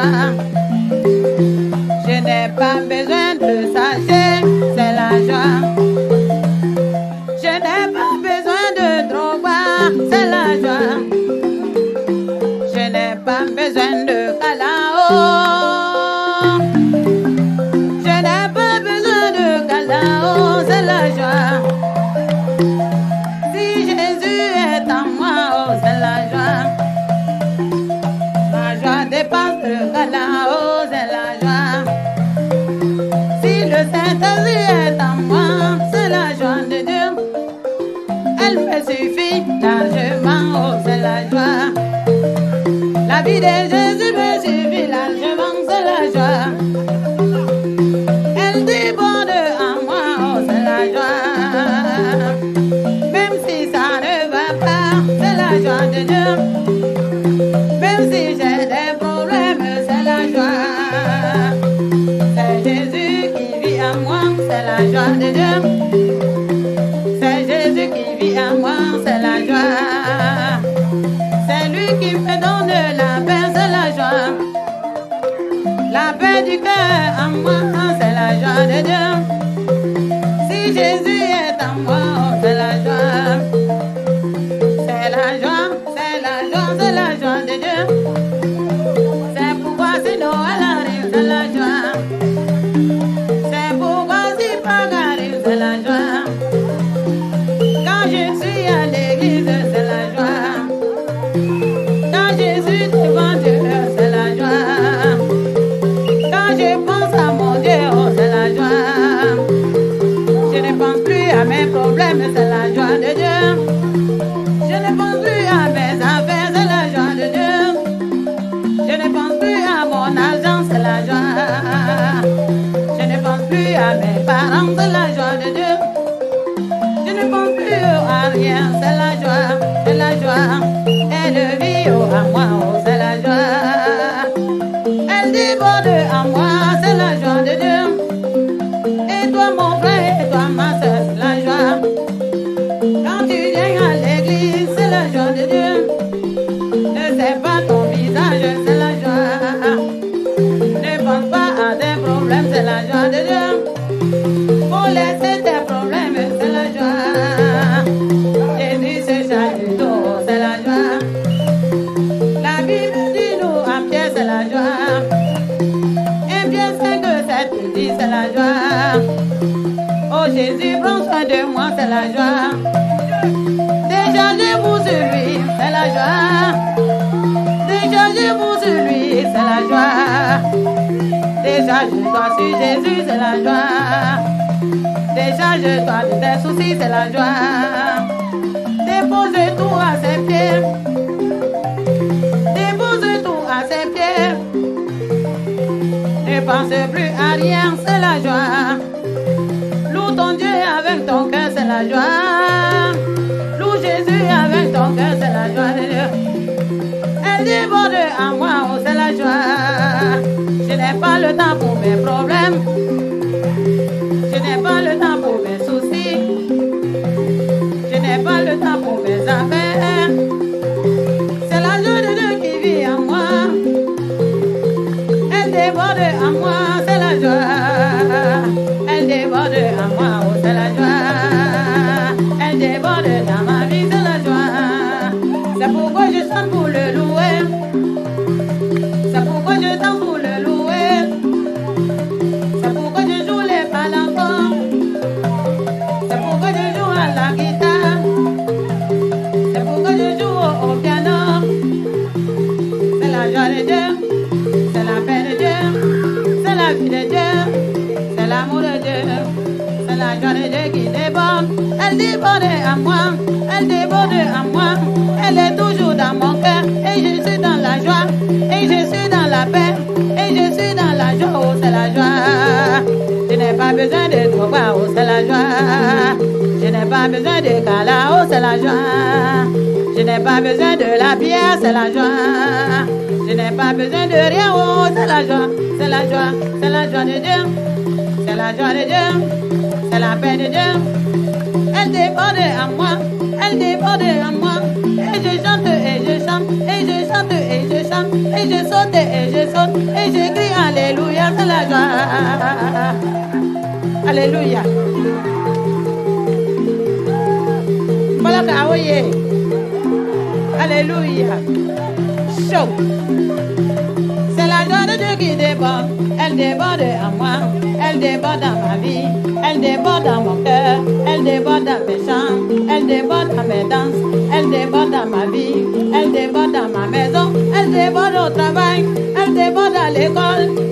joie. Je n'ai pas besoin de sachet, c'est la joie. Je n'ai pas besoin de drogue, c'est la joie. Je n'ai pas besoin de calao. Je n'ai pas besoin de calao, c'est la joie. Si Jésus est en moi, oh, c'est la joie. Ma joie dépasse le calao, c'est la joie. Si le Saint-Esprit est en moi, c'est la joie de Dieu. Elle me suffit largement, oh, c'est la joie. La vie de Jésus me suffit largement, c'est la joie. Elle déborde en moi, oh, c'est la joie. Même si ça ne va pas, c'est la joie de Dieu. Même si j'ai des problèmes, c'est la joie. C'est Jésus qui vit en moi, c'est la joie de Dieu. C'est Jésus qui vit en moi, c'est la joie. C'est lui qui me donne la paix, c'est la joie. La paix du cœur en moi, c'est la joie de Dieu. Si Jésus est en moi, oh, c'est la joie. C'est la joie, c'est la joie, c'est la joie de Dieu. C'est pourquoi si Noël arrive, c'est la joie. C'est pourquoi si Pâques arrive, c'est la joie. Quand je suis à l'église, c'est la joie. Quand je suis devant Dieu, c'est la joie. Quand je pense à mon Dieu, oh, c'est la joie. Je ne pense plus à mes problèmes, c'est la joie de Dieu. Je ne pense plus à mes affaires, c'est la joie de Dieu. Je ne pense plus à mon argent, c'est la joie. Je ne pense plus à mes parents, c'est la joie de Dieu. Je ne pense plus à rien, c'est la joie, c'est la joie. Elle vit à moi, oh, c'est la joie. Elle déborde en moi, c'est la joie de Dieu. Et toi mon frère, et toi ma soeur, c'est la joie. Quand tu viens à l'église, c'est la joie de Dieu. Ne sais pas ton visage, c'est la joie. Ne pense pas à tes problèmes, c'est la joie de Dieu. Faut laisser tes problèmes, c'est la joie. Jésus se charge du dos, c'est la joie. La Bible dit nous en Pierre, c'est la joie. Et Pierre 5, 7 dit c'est la joie. Oh Jésus, prends soin de moi, c'est la joie. Déchargez-vous sur lui, c'est la joie. Déchargez-vous sur lui, c'est la joie. Décharge-toi sur Jésus, c'est la joie. Décharge-toi de tes soucis, c'est la joie. Dépose tout à ses pieds. Dépose tout à ses pieds. Ne pense plus à rien, c'est la joie. Loue ton Dieu avec ton cœur, c'est la joie. Loue Jésus avec ton cœur, c'est la joie de Dieu. Elle déborde en moi, oh, c'est la joie. Je n'ai pas le temps pour mes problèmes. Je n'ai pas le temps pour mes soucis. Je n'ai pas le temps pour mes affaires. C'est la joie de Dieu qui vit en moi. Elle déborde en moi, c'est la joie. Elle déborde en moi, oh, c'est la joie. Elle déborde dans ma vie, c'est la joie. C'est pourquoi je chante pour le louer. C'est pourquoi je danse pour le louer. C'est pourquoi je joue les palancons. C'est pourquoi je joue à la guitare. C'est pourquoi je joue au piano. C'est la joie de Dieu. C'est la paix de Dieu. C'est la vie de Dieu. C'est l'amour de Dieu. C'est la joie de Dieu qui déborde. Elle déborde en moi. Elle déborde en moi. Elle est toujours dans mon cœur. Et je suis dans la joie. Et je suis dans la paix. Et je suis dans la joie. Oh, c'est la joie. Je n'ai pas besoin de drogue. Oh, c'est la joie. Je n'ai pas besoin de cala. Oh, c'est la joie. Je n'ai pas besoin de la pierre. C'est la joie. Je n'ai pas besoin de rien. Oh, c'est la joie. C'est la joie. C'est la joie de Dieu. c'est la joie de Dieu, c'est la paix de Dieu. Elle déborde à moi, elle déborde à moi. Et je chante et je chante, et je chante et je chante, et je saute et je saute, et je crie Alléluia, c'est la joie. Alléluia. Voilà que alléluia. Chaud. C'est la joie de Dieu qui déborde. Elle déborde à moi. Elle déborde dans ma vie. Elle déborde dans mon cœur. Elle déborde dans mes chants. Elle déborde dans mes danses. Elle déborde dans ma vie. Elle déborde dans ma maison. Elle déborde au travail. Elle déborde à l'école.